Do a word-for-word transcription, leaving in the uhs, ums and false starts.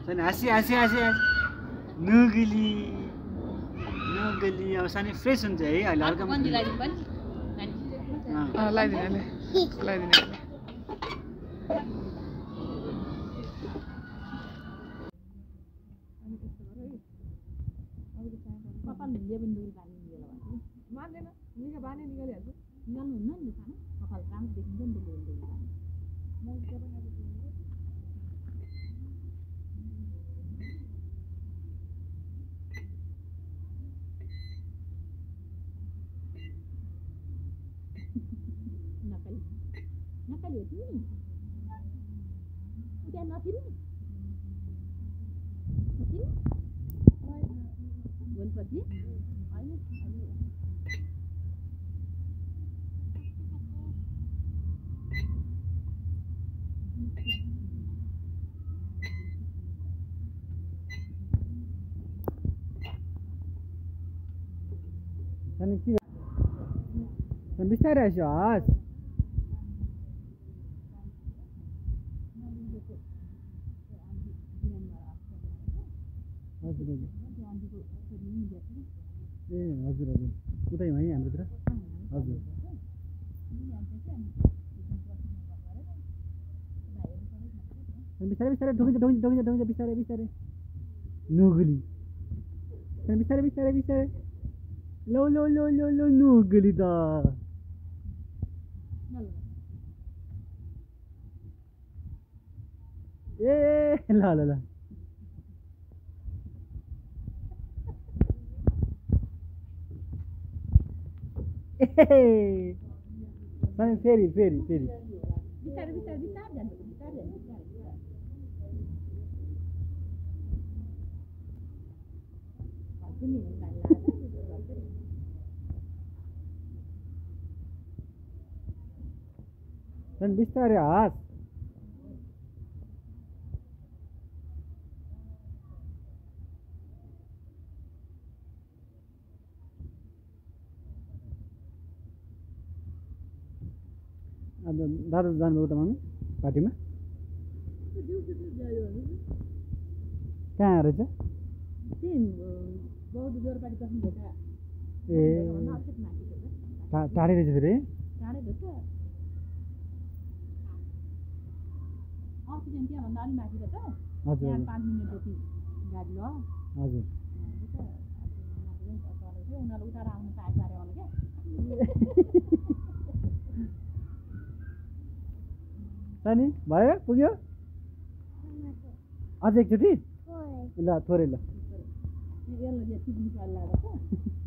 सानी हाँसी हाँसी हाँसी हाँसी नगली नगली अब सानी फ्रेस हुन्छ है अहिले हल्का बन्दी लगाइदिनु पनि अँ लगाइदिनु लगाइदिनु कपाल भिडियो पनि दुई पानी निकाल्नु भएको मान्दैन निका बानी निकालिहाल्छु निकाल्नु हुन्न नि त खाना कपाल राम्रो देखिन्छ नि त्यसले दुई पानी म के पनि अब नकली नकली हो तिमी उता नथिन् नथिन् भोलिपर्सि होइन सानी के बिस्तारै आइसो हाँस हजुर हजुर ए हजुर हजुर उतै है हाम्रोतिर हजुर बिस्तारै बिस्तारै ढोकिन्छ ढोकिन्छ ढोकिन्छ ढोकिन्छ बिस्तारै बिस्तारै नगली बिस्तारै बिस्तारै बिस्तारै लो लो लो लो लो नगली त ए ल ल ल सानी फेरि फेरि फेरि बिस्तारै बिस्तारै बिस्तारै जान्छ बिस्तारै जान्छ बिस्तारै भन्छु नि निकाल्नु लाग्यो सानी बिस्तारै हाँस अन्त दादा जानुभयो त मम्मी पार्टीमा कहाँ रहेछ बहुत जोरपाटी बस्नु भेट ए टाढै रहेछ फेरि टाढै भेट अस्ति चाहिँ त्यहाँभन्दा अलिक माथि रहेछ हजुर यहाँ पाँच मिनट जति गाडी ल हजुर उनीहरू उता आउनु पाए पारे होला क्या सानी भयो पुग्यो अझ एकचोटि ल थोरै ल यसलाई चाहिँ सिक्नु पर्ला रहेछ